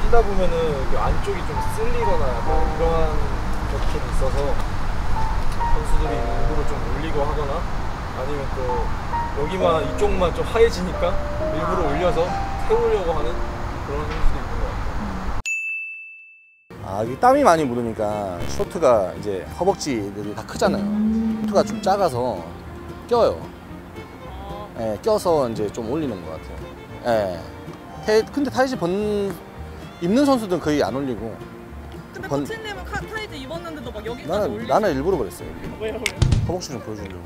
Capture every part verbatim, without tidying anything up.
뛰다 보면은 그 안쪽이 좀 쓸리거나 약간 이러한 것들이 있어서 선수들이 일부러 좀 올리고 하거나 아니면 또 여기만 이쪽만 좀 하얘지니까 일부러 올려서 태우려고 하는 그런 선수도 있는 것 같아요. 아, 이 땀이 많이 묻으니까 쇼트가 이제 허벅지들이 다 크잖아요. 쇼트가 좀 작아서 껴요. 예, 껴서 이제 좀 올리는 것 같아요. 예. 태, 근데 타이즈 번 입는 선수들은 거의 안 올리고. 근데 번, 코치님은 카, 타이즈 입었는데도 막 여기까지 나는 올리고. 나는 일부러 그랬어요. 왜요 왜요? 허벅지 좀 보여주려고.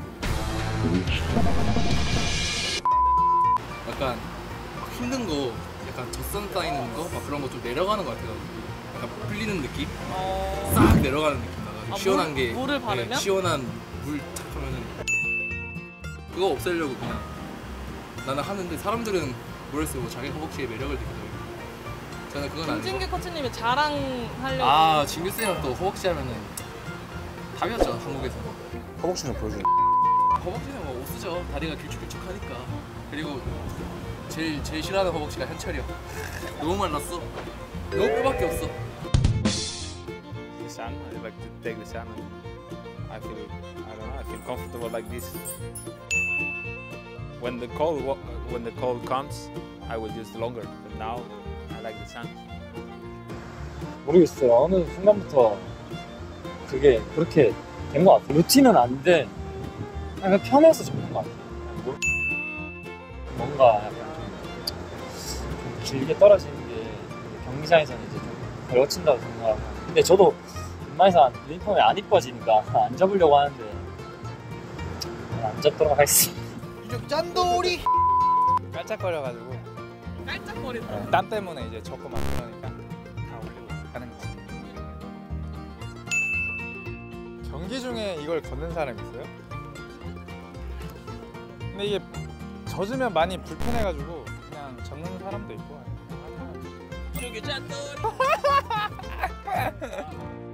약간 힘든 거, 약간 젖산 쌓이는 거, 막 그런 거 좀 내려가는 것 같아요. 약간 풀리는 느낌? 어... 싹 내려가는 느낌 나가지고 아, 시원한 물, 게 물을 바르면? 네, 시원한 물 탁 하면은 그거 없애려고 그냥 나는 하는데 사람들은 모르겠어요. 자기 허벅지에 매력을 느끼더라고요. 저는 그건 아니고. 김진규 코치님이 자랑하려고. 아, 진규 쌤은 또 허벅지 하면은 답이었죠, 한국에서. 허벅지 좀 보여주는. 허벅지는 뭐 옷쓰죠. 다리가 길쭉길쭉하니까. 그리고 제일 제일 싫어하는 허벅지가 현철이요. 너무 말랐어. 너무 뼈밖에 없어. The sun, I like to take the sun and I feel, I don't know, I feel comfortable like this. When the cold, when the cold comes, I will use longer. But now, I like the sun. 모르겠어요. 어느 순간부터 그게 그렇게 된 것 같아요. 루틴은 아닌데 그냥 편해서 접는 것 같아요. 뭐, 뭔가 약간 좀, 좀 길게 떨어지는 게 경기장에서는 이제 좀 걸친다고 생각하고, 근데 저도 웬만해서 유니폼이 안 이뻐지니까 안 접으려고 하는데 안 접도록 하겠습니다. 짠돌이 깔짝거려가지고 깔짝거린다. 땀 때문에 이제 접고 막 그러니까 다 올리고 가는 거지. 경기 중에 이걸 걷는 사람 있어요? 근데 이게 젖으면 많이 불편해가지고 그냥 접는 사람도 있고. 여기 짠돌이.